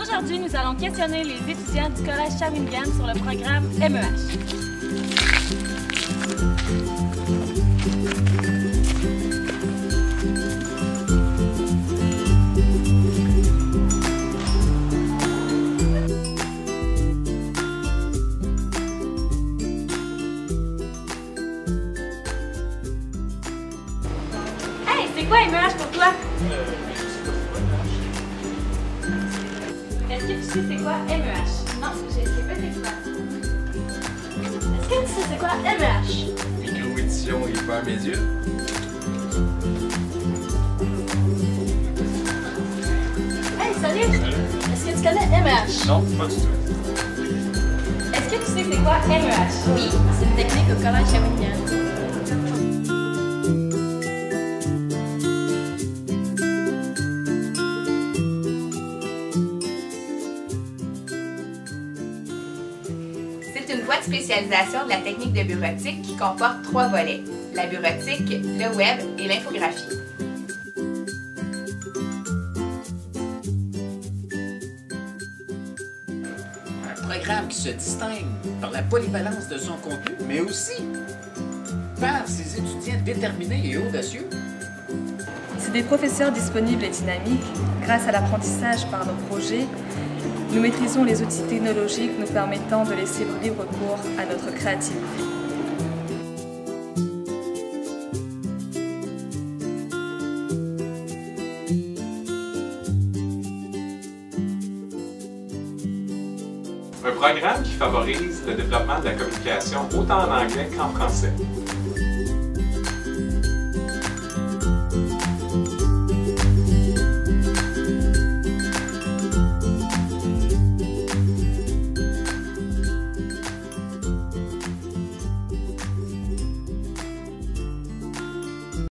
Aujourd'hui, nous allons questionner les étudiants du Collège Shawinigan sur le programme MEH. Hey, c'est quoi MEH pour toi? Est-ce que tu sais c'est quoi MEH? Non, je sais pas c'est quoi. Est-ce que tu sais c'est quoi MEH? Microédition Hypermédia. Hey, salut! Est-ce que tu connais MEH? Non, pas du tout. Est-ce que tu sais c'est quoi MEH? Oui, c'est une technique au Collège Shawinigan. C'est une voie de spécialisation de la technique de bureautique qui comporte 3 volets, la bureautique, le web et l'infographie. Un programme qui se distingue par la polyvalence de son contenu, mais aussi par ses étudiants déterminés et audacieux. C'est des professeurs disponibles et dynamiques. Grâce à l'apprentissage par nos projets, nous maîtrisons les outils technologiques nous permettant de laisser libre cours à notre créativité. Un programme qui favorise le développement de la communication autant en anglais qu'en français.